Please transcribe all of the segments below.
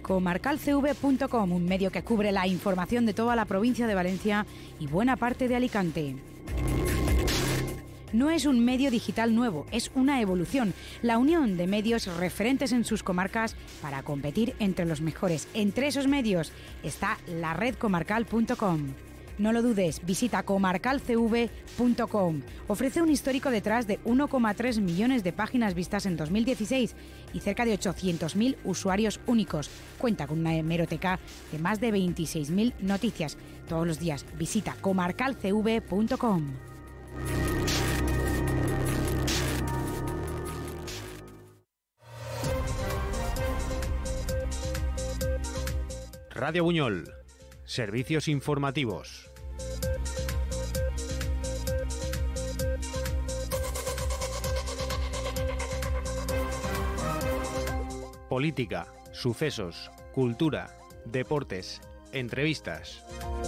Comarcalcv.com, un medio que cubre la información de toda la provincia de Valencia y buena parte de Alicante. No es un medio digital nuevo, es una evolución, la unión de medios referentes en sus comarcas para competir entre los mejores. Entre esos medios está la red comarcal.com. No lo dudes, visita comarcalcv.com. Ofrece un histórico detrás de 1,3 millones de páginas vistas en 2016 y cerca de 800.000 usuarios únicos. Cuenta con una hemeroteca de más de 26.000 noticias. Todos los días visita comarcalcv.com. Radio Buñol. Servicios informativos. Política, sucesos, cultura, deportes, entrevistas.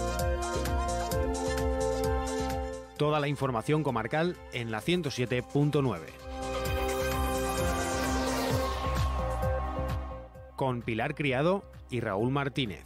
Toda la información comarcal en la 107.9. Con Pilar Criado y Raúl Martínez.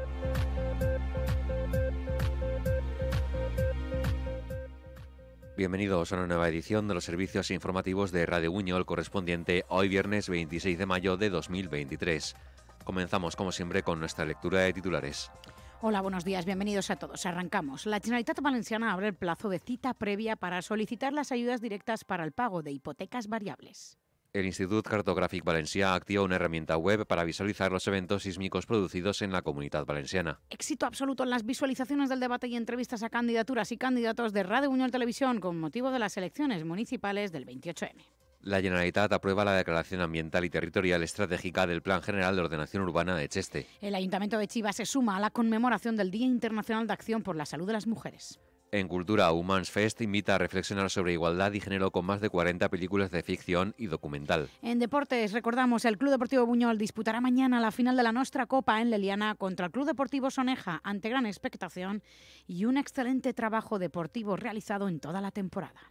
Bienvenidos a una nueva edición de los servicios informativos de Radio Buñol, correspondiente hoy viernes 26 de mayo de 2023. Comenzamos, como siempre, con nuestra lectura de titulares. Hola, buenos días, bienvenidos a todos. Arrancamos. La Generalitat Valenciana abre el plazo de cita previa para solicitar las ayudas directas para el pago de hipotecas variables. El Institut Cartogràfic Valencià activa una herramienta web para visualizar los eventos sísmicos producidos en la Comunitat Valenciana. Éxito absoluto en las visualizaciones del debate y entrevistas a candidaturas y candidatos de Radio Buñol Televisión con motivo de las elecciones municipales del 28M. La Generalitat aprueba la declaración ambiental y territorial estratégica del Plan General de Ordenación Urbana de Cheste. El Ayuntamiento de Chiva se suma a la conmemoración del Día Internacional de Acción por la Salud de las Mujeres. En Cultura, Humans Fest invita a reflexionar sobre igualdad y género con más de 40 películas de ficción y documental. En deportes, recordamos, el Club Deportivo Buñol disputará mañana la final de la Nostra Copa en Leliana contra el Club Deportivo Soneja, ante gran expectación y un excelente trabajo deportivo realizado en toda la temporada.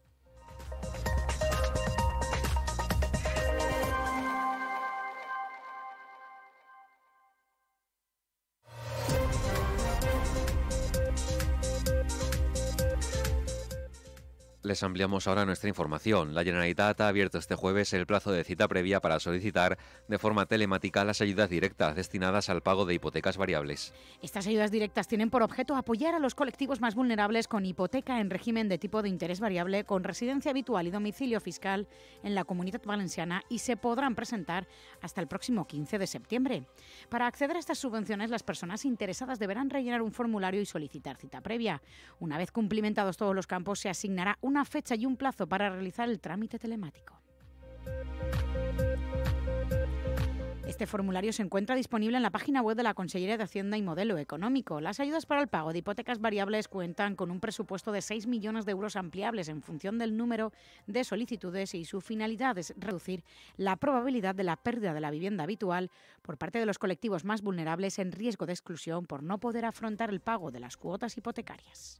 Les ampliamos ahora nuestra información. La Generalitat ha abierto este jueves el plazo de cita previa para solicitar de forma telemática las ayudas directas destinadas al pago de hipotecas variables. Estas ayudas directas tienen por objeto apoyar a los colectivos más vulnerables con hipoteca en régimen de tipo de interés variable con residencia habitual y domicilio fiscal en la Comunitat Valenciana y se podrán presentar hasta el próximo 15 de septiembre. Para acceder a estas subvenciones, las personas interesadas deberán rellenar un formulario y solicitar cita previa. Una vez cumplimentados todos los campos, se asignará una fecha y un plazo para realizar el trámite telemático. Este formulario se encuentra disponible en la página web de la Consellería de Hacienda y Modelo Económico. Las ayudas para el pago de hipotecas variables cuentan con un presupuesto de 6 millones de euros ampliables en función del número de solicitudes y su finalidad es reducir la probabilidad de la pérdida de la vivienda habitual por parte de los colectivos más vulnerables en riesgo de exclusión por no poder afrontar el pago de las cuotas hipotecarias.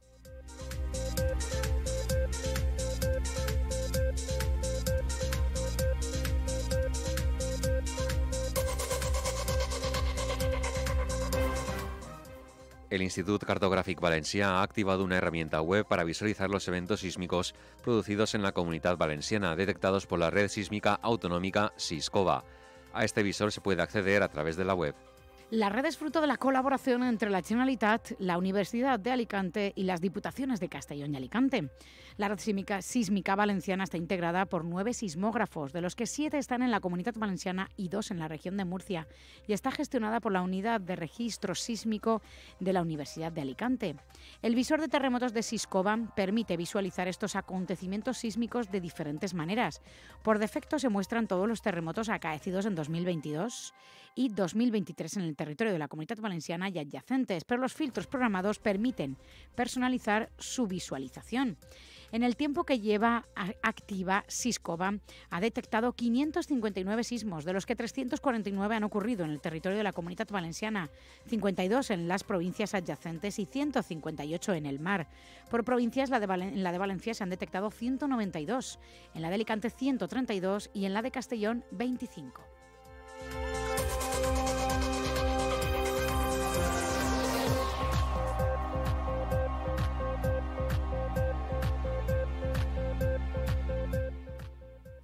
El Institut Cartogràfic Valencià ha activado una herramienta web para visualizar los eventos sísmicos producidos en la Comunitat Valenciana, detectados por la red sísmica autonómica Siscova. A este visor se puede acceder a través de la web. La red es fruto de la colaboración entre la Generalitat, la Universidad de Alicante y las Diputaciones de Castellón y Alicante. La red sísmica valenciana está integrada por 9 sismógrafos, de los que 7 están en la Comunitat Valenciana y 2 en la región de Murcia, y está gestionada por la Unidad de Registro Sísmico de la Universidad de Alicante. El visor de terremotos de Siscova permite visualizar estos acontecimientos sísmicos de diferentes maneras. Por defecto se muestran todos los terremotos acaecidos en 2022 y 2023 en el territorio de la Comunitat Valenciana y adyacentes, pero los filtros programados permiten personalizar su visualización. En el tiempo que lleva activa, Siscova ha detectado 559 sismos, de los que 349 han ocurrido en el territorio de la Comunitat Valenciana, 52 en las provincias adyacentes y 158 en el mar. Por provincias, en la de Valencia se han detectado 192, en la de Alicante 132 y en la de Castellón 25.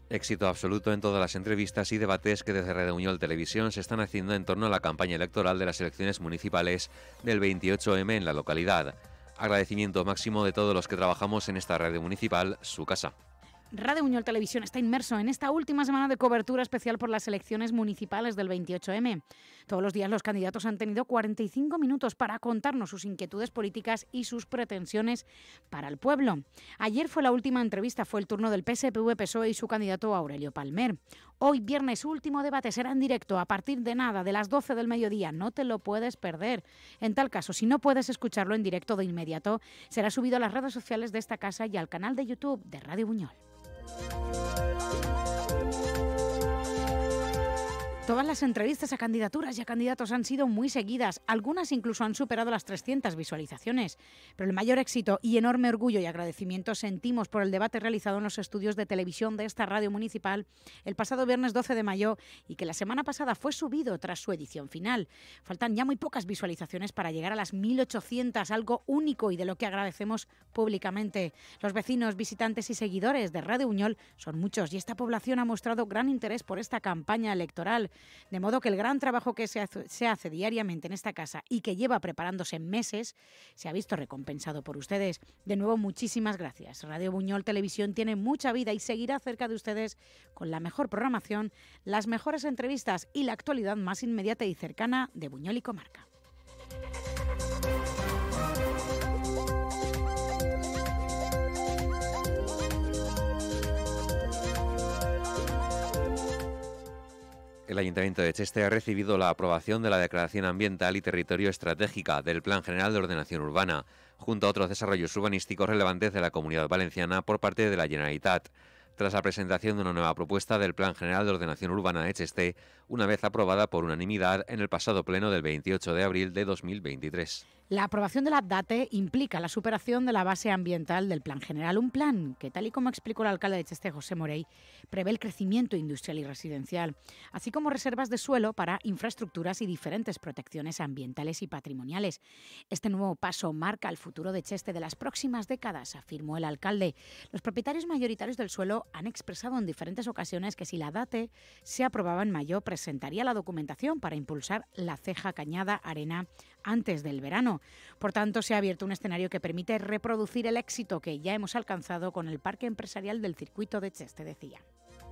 Éxito absoluto en todas las entrevistas y debates que desde Radio Buñol Televisión se están haciendo en torno a la campaña electoral de las elecciones municipales del 28M en la localidad. Agradecimiento máximo de todos los que trabajamos en esta radio municipal, su casa. Radio Buñol Televisión está inmerso en esta última semana de cobertura especial por las elecciones municipales del 28M. Todos los días los candidatos han tenido 45 minutos para contarnos sus inquietudes políticas y sus pretensiones para el pueblo. Ayer fue la última entrevista, fue el turno del PSPV-PSOE y su candidato Aurelio Palmer. Hoy, viernes, su último debate será en directo a partir de de las 12 del mediodía. No te lo puedes perder. En tal caso, si no puedes escucharlo en directo de inmediato, será subido a las redes sociales de esta casa y al canal de YouTube de Radio Buñol. Todas las entrevistas a candidaturas y a candidatos han sido muy seguidas, algunas incluso han superado las 300 visualizaciones. Pero el mayor éxito y enorme orgullo y agradecimiento sentimos por el debate realizado en los estudios de televisión de esta radio municipal el pasado viernes 12 de mayo y que la semana pasada fue subido tras su edición final. Faltan ya muy pocas visualizaciones para llegar a las 1.800, algo único y de lo que agradecemos públicamente. Los vecinos, visitantes y seguidores de Radio Buñol son muchos y esta población ha mostrado gran interés por esta campaña electoral. De modo que el gran trabajo que se hace diariamente en esta casa y que lleva preparándose meses se ha visto recompensado por ustedes. De nuevo, muchísimas gracias. Radio Buñol Televisión tiene mucha vida y seguirá cerca de ustedes con la mejor programación, las mejores entrevistas y la actualidad más inmediata y cercana de Buñol y comarca. El Ayuntamiento de Cheste ha recibido la aprobación de la Declaración Ambiental y Territorio Estratégica del Plan General de Ordenación Urbana, junto a otros desarrollos urbanísticos relevantes de la Comunidad Valenciana por parte de la Generalitat. Tras la presentación de una nueva propuesta del Plan General de Ordenación Urbana de Cheste, una vez aprobada por unanimidad en el pasado pleno del 28 de abril de 2023. La aprobación de la DATE implica la superación de la base ambiental del Plan General, un plan que, tal y como explicó el alcalde de Cheste, José Morey, prevé el crecimiento industrial y residencial, así como reservas de suelo para infraestructuras y diferentes protecciones ambientales y patrimoniales. Este nuevo paso marca el futuro de Cheste de las próximas décadas, afirmó el alcalde. Los propietarios mayoritarios del suelo han expresado en diferentes ocasiones que si la DATE se aprobaba en mayo, presentaría la documentación para impulsar la ceja Cañada Arena antes del verano. Por tanto, se ha abierto un escenario que permite reproducir el éxito que ya hemos alcanzado con el parque empresarial del circuito de Cheste, decía.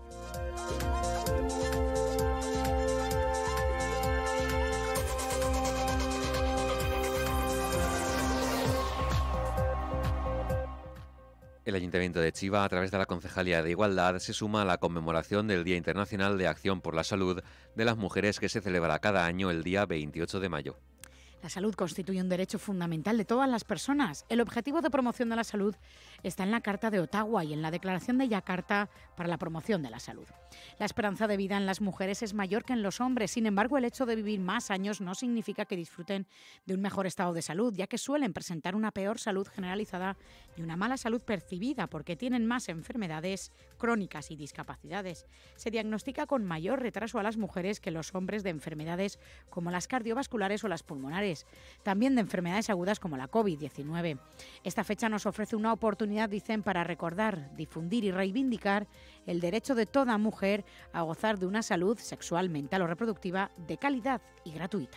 El Ayuntamiento de Chiva, a través de la Concejalía de Igualdad, se suma a la conmemoración del Día Internacional de Acción por la Salud de las Mujeres que se celebra cada año el día 28 de mayo. La salud constituye un derecho fundamental de todas las personas. El objetivo de promoción de la salud está en la Carta de Ottawa y en la Declaración de Yakarta para la promoción de la salud. La esperanza de vida en las mujeres es mayor que en los hombres. Sin embargo, el hecho de vivir más años no significa que disfruten de un mejor estado de salud, ya que suelen presentar una peor salud generalizada y una mala salud percibida porque tienen más enfermedades crónicas y discapacidades. Se diagnostica con mayor retraso a las mujeres que los hombres de enfermedades como las cardiovasculares o las pulmonares. También de enfermedades agudas como la COVID-19. Esta fecha nos ofrece una oportunidad, dicen, para recordar, difundir y reivindicar el derecho de toda mujer a gozar de una salud sexual, mental o reproductiva de calidad y gratuita.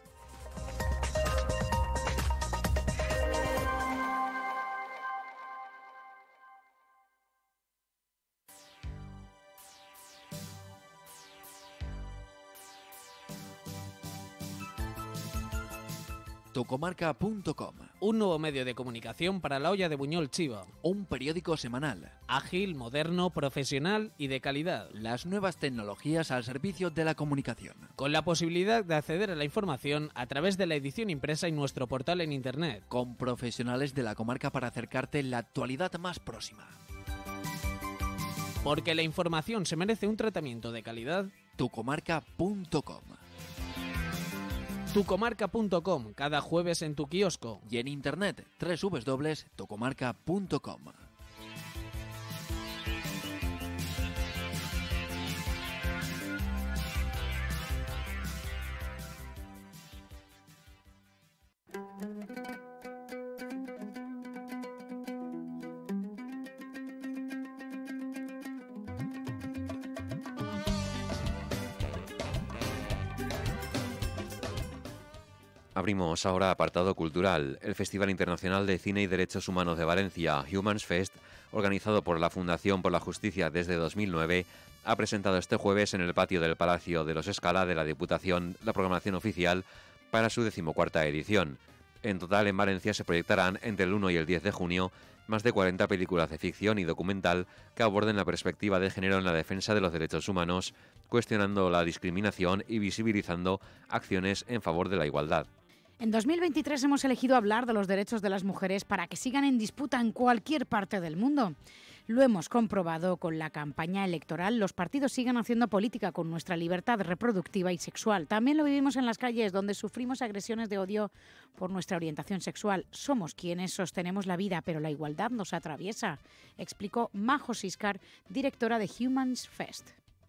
Tucomarca.com, un nuevo medio de comunicación para la olla de Buñol Chiva. un periódico semanal. Ágil, moderno, profesional y de calidad. Las nuevas tecnologías al servicio de la comunicación. Con la posibilidad de acceder a la información a través de la edición impresa y nuestro portal en internet. Con profesionales de la comarca para acercarte la actualidad más próxima. Porque la información se merece un tratamiento de calidad. Tucomarca.com. Tucomarca.com, cada jueves en tu kiosco. Y en internet, www.tucomarca.com. Abrimos ahora apartado cultural. El Festival Internacional de Cine y Derechos Humanos de Valencia, Humans Fest, organizado por la Fundación por la Justicia desde 2009, ha presentado este jueves en el patio del Palacio de los Escala de la Diputación la programación oficial para su 14ª edición. En total, en Valencia se proyectarán entre el 1 y el 10 de junio más de 40 películas de ficción y documental que aborden la perspectiva de género en la defensa de los derechos humanos, cuestionando la discriminación y visibilizando acciones en favor de la igualdad. En 2023 hemos elegido hablar de los derechos de las mujeres para que sigan en disputa en cualquier parte del mundo. Lo hemos comprobado con la campaña electoral. Los partidos siguen haciendo política con nuestra libertad reproductiva y sexual. También lo vivimos en las calles, donde sufrimos agresiones de odio por nuestra orientación sexual. Somos quienes sostenemos la vida, pero la igualdad nos atraviesa, explicó Majo Siscar, directora de Humans Fest.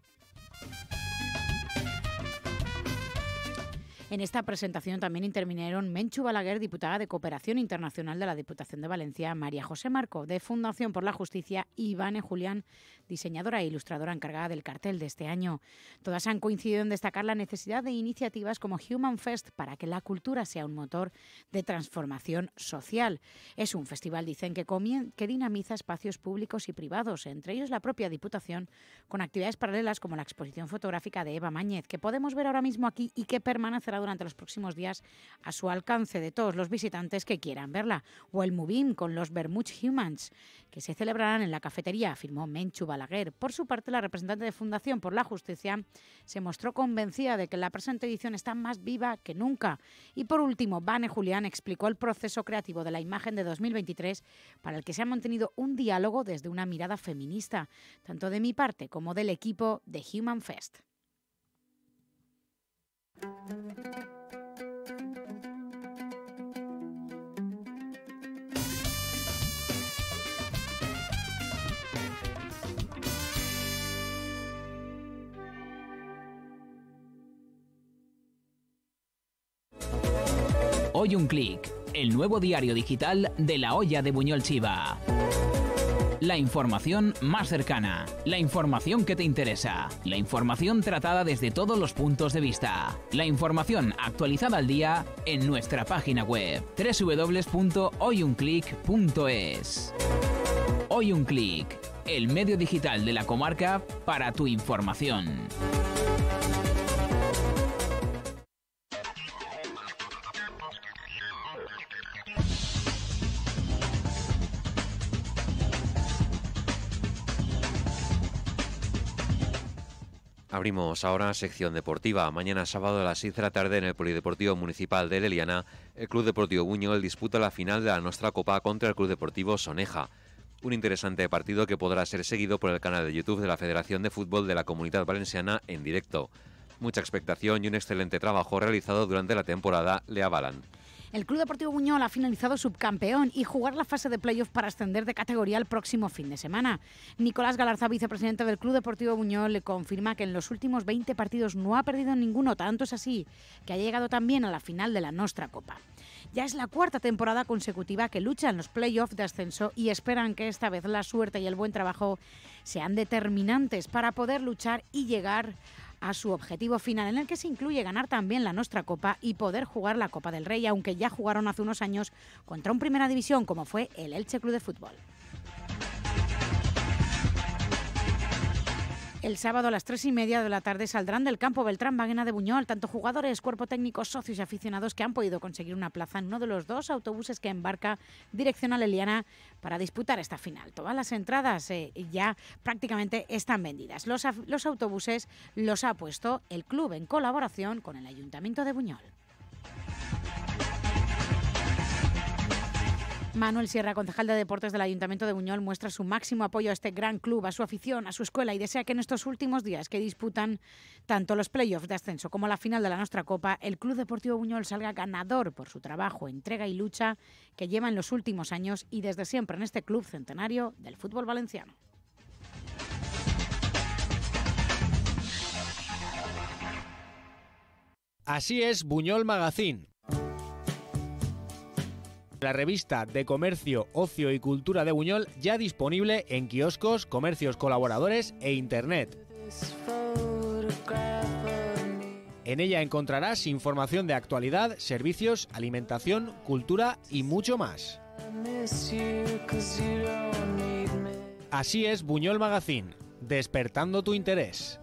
En esta presentación también intervinieron Menchu Balaguer, diputada de Cooperación Internacional de la Diputación de Valencia, María José Marco, de Fundación por la Justicia, y Ivane Julián, diseñadora e ilustradora encargada del cartel de este año. Todas han coincidido en destacar la necesidad de iniciativas como Human Fest para que la cultura sea un motor de transformación social. Es un festival, dicen, que dinamiza espacios públicos y privados, entre ellos la propia Diputación, con actividades paralelas como la exposición fotográfica de Eva Máñez, que podemos ver ahora mismo aquí y que permanecerá durante los próximos días a su alcance de todos los visitantes que quieran verla, o el Movim con los Bermuch Humans, que se celebrarán en la cafetería, afirmó Menchu Balaguer. Por su parte, la representante de Fundación por la Justicia se mostró convencida de que la presente edición está más viva que nunca. Y por último, Vane Julián explicó el proceso creativo de la imagen de 2023, para el que se ha mantenido un diálogo desde una mirada feminista, tanto de mi parte como del equipo de Human Fest. Hoy un clic, el nuevo diario digital de La Olla de Buñol Chiva. La información más cercana, la información que te interesa, la información tratada desde todos los puntos de vista, la información actualizada al día en nuestra página web www.hoyunclick.es. Hoy un clic, el medio digital de la comarca para tu información. Abrimos ahora sección deportiva. Mañana sábado a las 6 de la tarde en el Polideportivo Municipal de Leliana, el Club Deportivo Buñol disputa la final de la Nostra Copa contra el Club Deportivo Soneja. Un interesante partido que podrá ser seguido por el canal de YouTube de la Federación de Fútbol de la Comunidad Valenciana en directo. Mucha expectación y un excelente trabajo realizado durante la temporada le avalan. El Club Deportivo Buñol ha finalizado subcampeón y jugar la fase de playoff para ascender de categoría el próximo fin de semana. Nicolás Galarza, vicepresidente del Club Deportivo Buñol, le confirma que en los últimos 20 partidos no ha perdido ninguno. Tanto es así que ha llegado también a la final de la Nostra Copa. Ya es la cuarta temporada consecutiva que lucha en los playoffs de ascenso y esperan que esta vez la suerte y el buen trabajo sean determinantes para poder luchar y llegar a su objetivo final, en el que se incluye ganar también la Nostra Copa y poder jugar la Copa del Rey, aunque ya jugaron hace unos años contra un Primera División como fue el Elche Club de Fútbol. El sábado a las 3:30 de la tarde saldrán del campo Beltrán Baguena de Buñol tanto jugadores, cuerpo técnico, socios y aficionados que han podido conseguir una plaza en uno de los 2 autobuses que embarca dirección a Leliana para disputar esta final. Todas las entradas ya prácticamente están vendidas. Los autobuses los ha puesto el club en colaboración con el Ayuntamiento de Buñol. Manuel Sierra, concejal de Deportes del Ayuntamiento de Buñol, muestra su máximo apoyo a este gran club, a su afición, a su escuela y desea que en estos últimos días que disputan tanto los playoffs de ascenso como la final de la Nostra Copa, el Club Deportivo Buñol salga ganador por su trabajo, entrega y lucha que lleva en los últimos años y desde siempre en este club centenario del fútbol valenciano. Así es Buñol Magazine. La revista de comercio, ocio y cultura de Buñol ya disponible en kioscos, comercios colaboradores e internet. En ella encontrarás información de actualidad, servicios, alimentación, cultura y mucho más. Así es Buñol Magazine, despertando tu interés.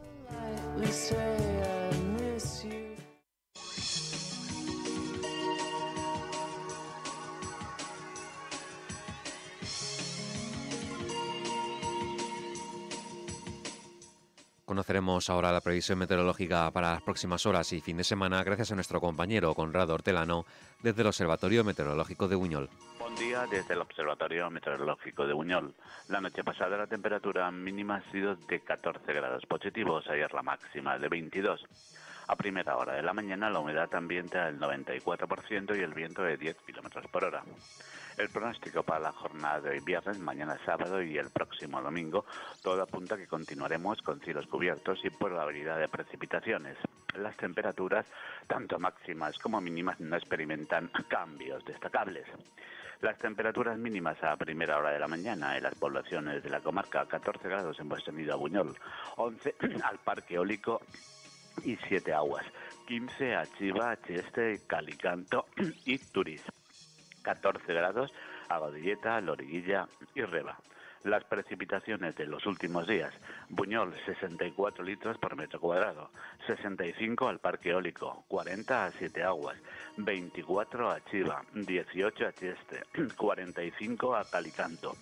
Conoceremos ahora la previsión meteorológica para las próximas horas y fin de semana gracias a nuestro compañero Conrado Hortelano desde el Observatorio Meteorológico de Buñol. Buen día desde el Observatorio Meteorológico de Buñol. La noche pasada la temperatura mínima ha sido de 14 grados positivos, ayer la máxima de 22. A primera hora de la mañana la humedad ambiente al 94% y el viento de 10 kilómetros por hora. El pronóstico para la jornada de hoy viernes, mañana sábado y el próximo domingo, todo apunta a que continuaremos con cielos cubiertos y probabilidad de precipitaciones. Las temperaturas, tanto máximas como mínimas, no experimentan cambios destacables. Las temperaturas mínimas a primera hora de la mañana en las poblaciones de la comarca, 14 grados hemos tenido a Buñol, 11 al Parque Eólico y 7 Aguas, 15 a Chiva, Cheste, Calicanto y Turís. 14 grados a Godelleta, Loriguilla y Reba. Las precipitaciones de los últimos días: Buñol 64 litros por metro cuadrado, 65 al Parque Eólico, 40 a 7 Aguas, 24 a Chiva, 18 a Cheste, 45 a Calicanto,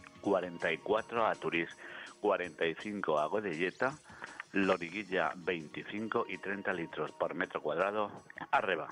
44 a Turís, 45 a Godelleta, Loriguilla 25 y 30 litros por metro cuadrado a Reba.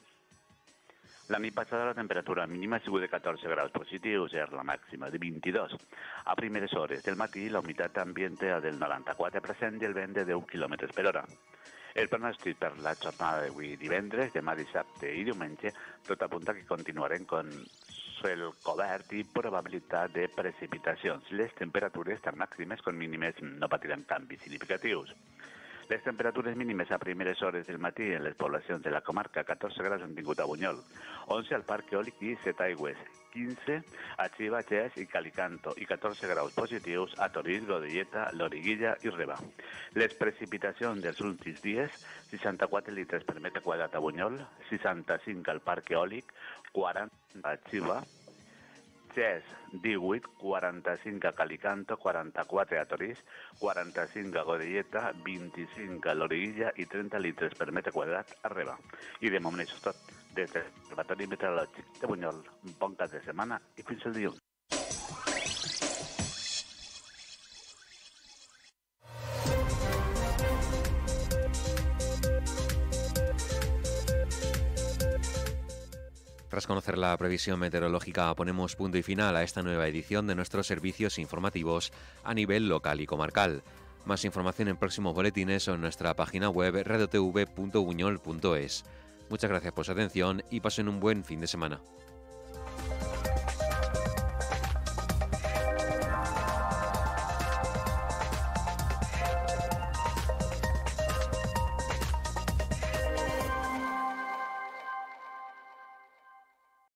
La nit passada la temperatura mínima ha sigut de 14 graus positius i la màxima de 22. A primeres hores del matí la humitat ambient era del 94% i el vent de 10 km per hora. El pronòstic per la jornada d'avui divendres, demà dissabte i diumenge, tot apunta que continuarem con cel cobert i probabilitat de precipitacions. Les temperatures, tant màximes com mínimes, no patiran canvis significatius. Les temperatures mínimes a primeres hores del matí en les poblacions de la comarca, 14 graus han tingut a Buñol, 11 al Parc Eòlic i 7 Aigües, 15 a Chiva, Ches i Calicanto i 14 graus positius a Torís, Godelleta, Loriguilla i Reba. Les precipitacions dels últims dies: 64 litres per metre quadrat a Buñol, 65 al Parc Eòlic, 40 a Chiva, Ches 18, 45 a Calicanto, 44 a Torís, 45 a Godelleta, 25 a Loriguilla i 30 litres per metre quadrat a Reba. I de moment això és tot. Des del Observatori Meteorològic de Buñol, bon cap de setmana i fins el dilluns. Tras conocer la previsión meteorológica, ponemos punto y final a esta nueva edición de nuestros servicios informativos a nivel local y comarcal. Más información en próximos boletines o en nuestra página web radiotv.buñol.es. Muchas gracias por su atención y pasen un buen fin de semana.